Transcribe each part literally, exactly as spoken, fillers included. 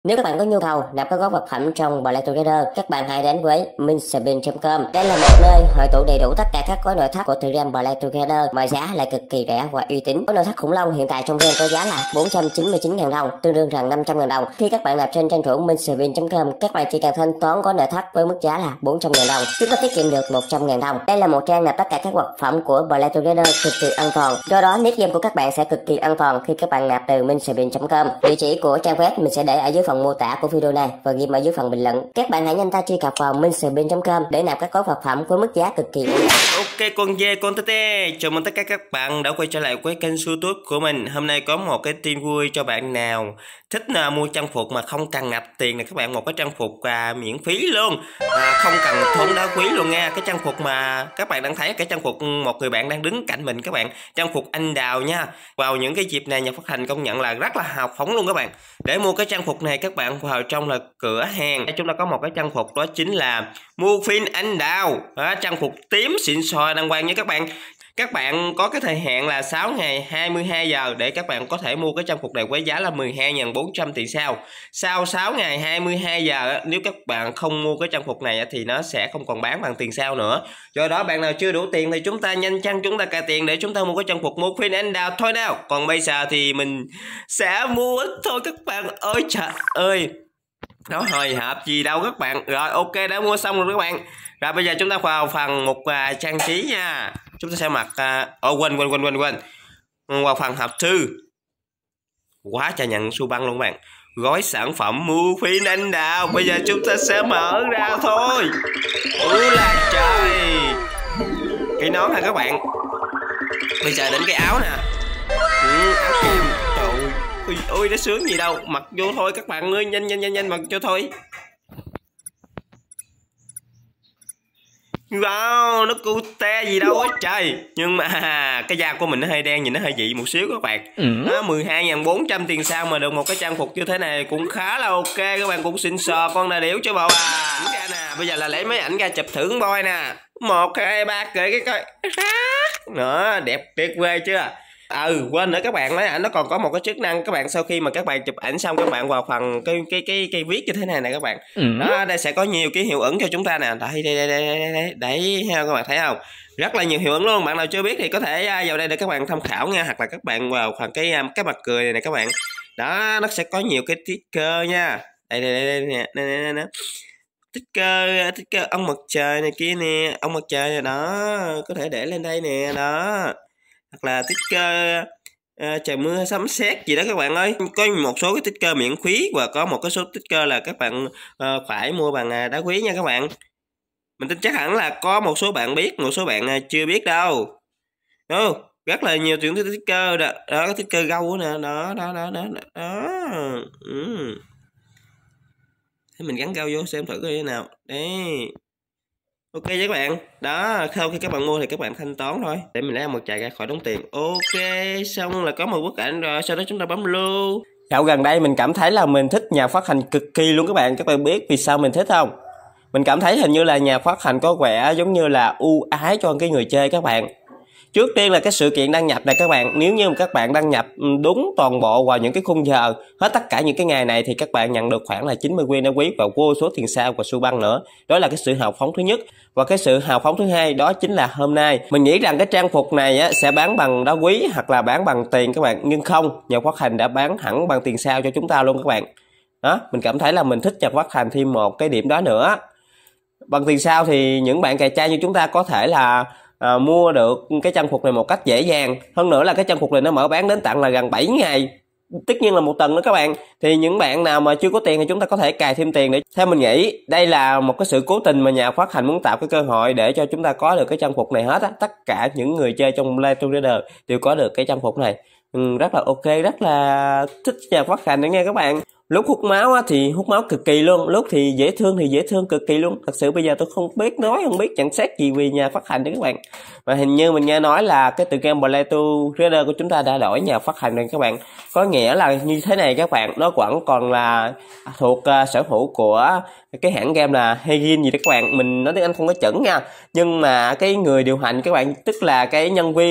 Nếu các bạn có nhu cầu nạp các gói vật phẩm trong Play Together, các bạn hãy đến với minspin chấm com. Đây là một nơi hội tụ đầy đủ tất cả các gói nội thất của tựa game Play Together mà giá lại cực kỳ rẻ và uy tín. Gói nội thất khủng long hiện tại trong game có giá là bốn trăm chín mươi chín nghìn đồng, tương đương rằng năm trăm nghìn đồng. Khi các bạn nạp trên trang chủ minspin chấm com, các bạn chỉ cần thanh toán gói nội thất với mức giá là bốn trăm nghìn đồng, chúng ta tiết kiệm được một trăm nghìn đồng. Đây là một trang nạp tất cả các vật phẩm của Play Together cực kỳ an toàn. Do đó, nick game của các bạn sẽ cực kỳ an toàn khi các bạn nạp từ minspin chấm com. Địa chỉ của trang web mình sẽ để ở dưới phần mô tả của video này và ghi ở dưới phần bình luận. Các bạn hãy nhanh tay truy cập vào minspin chấm com để nạp các gói vật phẩm với mức giá cực kỳ ưu đãi. Ok con dê con tê tê, chào mừng tất cả các bạn đã quay trở lại với kênh YouTube của mình. Hôm nay có một cái tin vui cho bạn nào thích là mua trang phục mà không cần nạp tiền này các bạn, một cái trang phục à, miễn phí luôn, à, không cần thốn đá quý luôn nha. Cái trang phục mà các bạn đang thấy, cái trang phục một người bạn đang đứng cạnh mình các bạn, trang phục anh đào nha. Vào những cái dịp này nhà phát hành công nhận là rất là hào phóng luôn các bạn. Để mua cái trang phục này các bạn vào trong là cửa hàng, chúng ta có một cái trang phục đó chính là Muffin anh đào, à, trang phục tím xịn sò đàng hoàng nha các bạn. Các bạn có cái thời hạn là sáu ngày hai mươi hai giờ để các bạn có thể mua cái trang phục này với giá là mười hai nghìn bốn trăm tiền sao. Sau sáu ngày hai mươi hai giờ nếu các bạn không mua cái trang phục này thì nó sẽ không còn bán bằng tiền sao nữa. Do đó bạn nào chưa đủ tiền thì chúng ta nhanh chóng chúng ta cài tiền để chúng ta mua cái trang phục Muffin anh đào thôi nào. Còn bây giờ thì mình sẽ mua thôi các bạn ơi, trời ơi. Nó hồi hộp gì đâu các bạn. Rồi ok, đã mua xong rồi các bạn. Rồi bây giờ chúng ta vào phần một uh, trang trí nha. Chúng ta sẽ mặc Ồ uh, oh, quên quên quên quên quên vào phần hộp thư. Quá trời nhận xu băng luôn các bạn. Gói sản phẩm Muffin anh đào. Bây giờ chúng ta sẽ mở ra thôi. Ui là trời. Cái nón nè các bạn. Bây giờ đến cái áo nè. Ừ, áo kim. Trời ơi, ôi nó sướng gì đâu. Mặc vô thôi các bạn ơi, nhanh nhanh nhanh nhanh mặc vô thôi. Wow, nó cute gì đâu á trời. Nhưng mà cái da của mình nó hơi đen, nhìn nó hơi dị một xíu các bạn. ừ. mười hai nghìn bốn trăm tiền sao mà được một cái trang phục như thế này cũng khá là ok. Các bạn cũng xịn sò, con đà điểu cho bộ à. Ra nè, bây giờ là lấy máy ảnh ra chụp thử boy nè. Một, hai, ba, kể cái coi. Đó, đẹp tuyệt vời chưa. Ừ, quên nữa các bạn, máy ảnh nó còn có một cái chức năng các bạn, sau khi mà các bạn chụp ảnh xong các bạn vào phần cái cái cái cái viết như thế này nè các bạn. ừ. Đó, đây sẽ có nhiều cái hiệu ứng cho chúng ta nè. Đây đây đây đây đây, đây. Đấy ha, các bạn thấy không? Rất là nhiều hiệu ứng luôn. Bạn nào chưa biết thì có thể vào đây để các bạn tham khảo nha, hoặc là các bạn vào phần cái cái mặt cười này nè các bạn. Đó, nó sẽ có nhiều cái sticker nha. Đây đây đây đây nè, đây, đây, đây, đây. Sticker, sticker ông mặt trời này kia nè, ông mặt trời này đó, có thể để lên đây nè, đó. Hoặc là sticker uh, trời mưa sấm sét gì đó các bạn ơi. Có một số cái sticker miễn phí và có một cái số sticker là các bạn uh, phải mua bằng uh, đá quý nha các bạn. Mình tin chắc hẳn là có một số bạn biết, một số bạn uh, chưa biết đâu. Đúng không? Rất là nhiều chuyện sticker đó, đó cái sticker gâu nè, đó đó đó đó đó. Ừ. Thế mình gắn gâu vô xem thử coi thế nào. Đấy. Ok với các bạn. Đó, sau khi các bạn mua thì các bạn thanh toán thôi. Để mình lấy một chạy ra khỏi đóng tiền. Ok, xong là có một bức ảnh rồi. Sau đó chúng ta bấm lưu. Dạo gần đây mình cảm thấy là mình thích nhà phát hành cực kỳ luôn các bạn. Các bạn biết vì sao mình thích không? Mình cảm thấy hình như là nhà phát hành có vẻ giống như là ưu ái cho cái người chơi các bạn. Trước tiên là cái sự kiện đăng nhập này các bạn. Nếu như các bạn đăng nhập đúng toàn bộ vào những cái khung giờ hết tất cả những cái ngày này thì các bạn nhận được khoảng là chín mươi nguyên đá quý và vô số tiền sao và xu băng nữa. Đó là cái sự hào phóng thứ nhất. Và cái sự hào phóng thứ hai đó chính là hôm nay mình nghĩ rằng cái trang phục này á, sẽ bán bằng đá quý hoặc là bán bằng tiền các bạn. Nhưng không, nhà phát hành đã bán hẳn bằng tiền sao cho chúng ta luôn các bạn. Đó, mình cảm thấy là mình thích nhà phát hành thêm một cái điểm đó nữa. Bằng tiền sao thì những bạn cày trai như chúng ta có thể là À, mua được cái trang phục này một cách dễ dàng. Hơn nữa là cái trang phục này nó mở bán đến tận là gần bảy ngày, tất nhiên là một tuần nữa các bạn. Thì những bạn nào mà chưa có tiền thì chúng ta có thể cài thêm tiền để. Theo mình nghĩ đây là một cái sự cố tình mà nhà phát hành muốn tạo cái cơ hội để cho chúng ta có được cái trang phục này hết á. Tất cả những người chơi trong Play Together đều có được cái trang phục này. ừ, Rất là ok, rất là thích nhà phát hành nữa nha các bạn. Lúc hút máu á, thì hút máu cực kỳ luôn. Lúc thì dễ thương thì dễ thương cực kỳ luôn. Thật sự bây giờ tôi không biết nói, không biết nhận xét gì vì nhà phát hành đấy các bạn. Và hình như mình nghe nói là cái tựa game Play Together của chúng ta đã đổi nhà phát hành rồi các bạn. Có nghĩa là như thế này các bạn. Nó vẫn còn là thuộc uh, sở hữu của cái hãng game là Heijin gì đó các bạn. Mình nói tiếng Anh không có chuẩn nha. Nhưng mà cái người điều hành các bạn, tức là cái nhân viên á,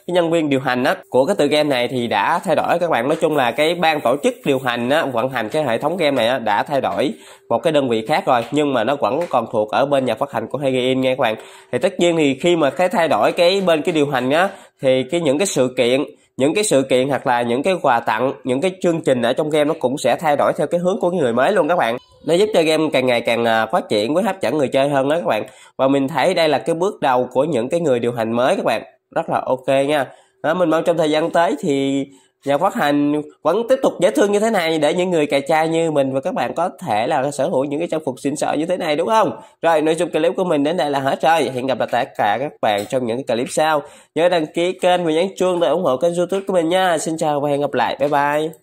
cái nhân viên điều hành á của cái tựa game này thì đã thay đổi các bạn. Nói chung là cái ban tổ chức điều hành á, vận hành cái hệ thống game này á, đã thay đổi một cái đơn vị khác rồi, nhưng mà nó vẫn còn thuộc ở bên nhà phát hành của Hygiene nha các bạn. Thì tất nhiên thì khi mà cái thay đổi cái bên cái điều hành á, thì cái những cái sự kiện những cái sự kiện hoặc là những cái quà tặng, những cái chương trình ở trong game nó cũng sẽ thay đổi theo cái hướng của người mới luôn các bạn. Nó giúp cho game càng ngày càng phát triển với hấp dẫn người chơi hơn đó các bạn. Và mình thấy đây là cái bước đầu của những cái người điều hành mới các bạn, rất là ok nha. Đó, mình mong trong thời gian tới thì nhà phát hành vẫn tiếp tục dễ thương như thế này để những người cày trai như mình và các bạn có thể là sở hữu những cái trang phục xịn sò như thế này, đúng không? Rồi, nội dung clip của mình đến đây là hết rồi. Hẹn gặp lại tất cả các bạn trong những cái clip sau. Nhớ đăng ký kênh và nhấn chuông để ủng hộ kênh YouTube của mình nha. Xin chào và hẹn gặp lại. Bye bye.